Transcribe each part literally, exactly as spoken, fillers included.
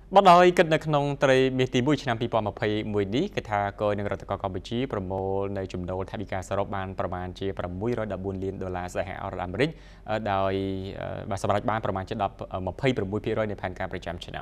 បដោយគិតនៅក្នុងត្រីមាសទីមួយឆ្នាំពីរពាន់ម្ភៃមួយនេះគឺថាគយនឹងរដ្ឋកោកម្ពុជាប្រមូលនៅចំណូលថវិកាសរុបបានប្រមាណជាប្រាំមួយរយដប់បួនលានដុល្លារសហរដ្ឋអាមេរិកដោយបាទសម្រាប់បានប្រមាណជាដល់ម្ភៃប្រាំមួយភាគរយនៃផែនការប្រចាំឆ្នាំ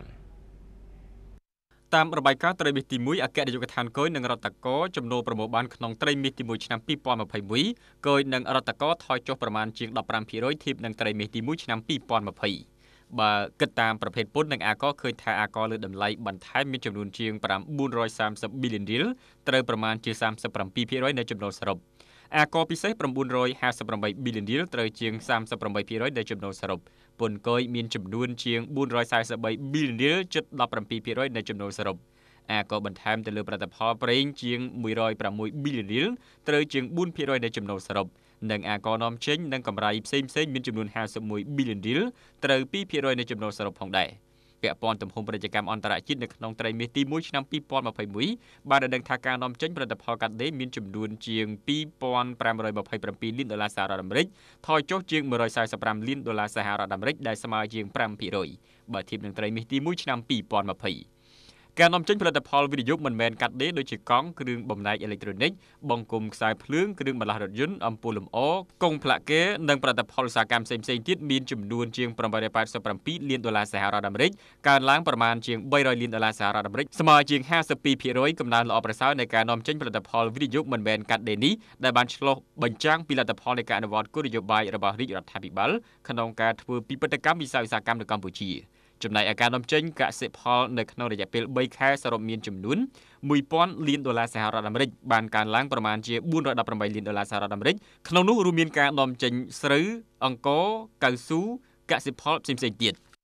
តាមរបាយការណ៍ត្រីមាសទីមួយអគ្គនាយកដ្ឋានគយនឹងរដ្ឋកោចំណូលប្រមូលបានក្នុងត្រីមាសទីមួយឆ្នាំពីរពាន់ម្ភៃមួយគយនឹងរដ្ឋកោថយចុះប្រមាណជាងដប់ប្រាំភាគរយធៀបនឹងត្រីមាសទីមួយឆ្នាំពីរពាន់ម្ភៃបើគិតតាមប្រភេទពន្ធនិងអាករឃើញថាអាករលើតម្លៃបន្ថែមមានចំនួនជាងប្រាំបួនរយសាមសិប billionរៀលត្រូវប្រមាណជាសាមសិបប្រាំពីរភាគរយនៃចំណូលសរុបអាករពិសេសប្រាំបួនរយហាសិបប្រាំបី billionរៀលត្រូវជាងសាមសិបប្រាំបីភាគរយនៃចំណូលសរុបពន្ធគយមានចំនួនជាងបួនរយសែសិបបី billionរៀលជិតដប់ប្រាំពីរភាគរយនៃចំណូលសរុបអាករបន្ថែមទៅលើផលិតផលប្រេងជាងមួយរយប្រាំមួយ billionរៀលត្រូវជាងបួនភាគរយនៃចំណូលសរុបនិងអាករនាំចេញនិងកម្រៃផ្សេងផ្សេងមានចំនួនហាសិបមួយ billion រៀលត្រូវពីរភាគរយនៃចំណូលសរុបផងដែរពាក់ព័ន្ធទំហំពាណិជ្ជកម្មអន្តរជាតិនៅក្នុងត្រីមាសទីមួយឆ្នាំពីរពាន់ម្ភៃមួយបានរកដឹងថាការនាំចេញផលិតផលកាត់ដេរមានចំនួនជាងពីរពាន់ប្រាំរយម្ភៃប្រាំពីរលានដុល្លារសហរដ្ឋអាមេរិកថយចុះជាងមួយរយសែសិបប្រាំលានដុល្លារសហរដ្ឋអាមេរិកដែលស្មើជាងប្រាំភាគរយបើធៀបនឹងត្រីមាសទីមួយឆ្នាំពីរពាន់ម្ភៃការនាំចេញផលិតផលវិនិយោគមិនមែនកាត់ដេរដូចជាកង់គ្រឿងបំណែកអេឡិចត្រូនិកបង្គំខ្សែភ្លើងគ្រឿងបន្លាស់រថយន្តអំពូលលម្អកុងផ្លាកេនិងផលិតផលឧស្សាហកម្មផ្សេងៗទៀតមានចំនួនជាងប្រាំបីរយប៉ែតសិបប្រាំពីរលានដុល្លារសហរដ្ឋអាមេរិកកើនឡើងប្រមាណជាងបីរយលានដុល្លារសហរដ្ឋអាមេរិកស្មើជាងហាសិបពីរភាគរយកំណើនល្អប្រសើរនៃការនាំចេញផលិតផលវិនិយោគមិនមែនកាត់ដេរនេះដែលបានឆ្លុះបញ្ចាំងពីលទ្ធផលនៃការអនុវត្តគោលនយោបាយរបស់រាជរដ្ឋាភិបាលក្នុងការធ្វើពិពិធកម្មវិស័យឧស្សាហកម្មនៅកម្ពុជាចំណែកឯការនាំចេញកសិផលនៅក្នុងរយៈពេលបីខែសរុបមានចំនួនមួយពាន់លានដុល្លារសហរដ្ឋអាមេរិកបានកើនឡើងប្រមាណជាបួនរយដប់ប្រាំបីលានដុល្លារសហរដ្ឋអាមេរិកក្នុងនោះរួមមានការនាំចេញស្រូវអង្ករកៅស៊ូកសិផលផ្សេងៗទៀត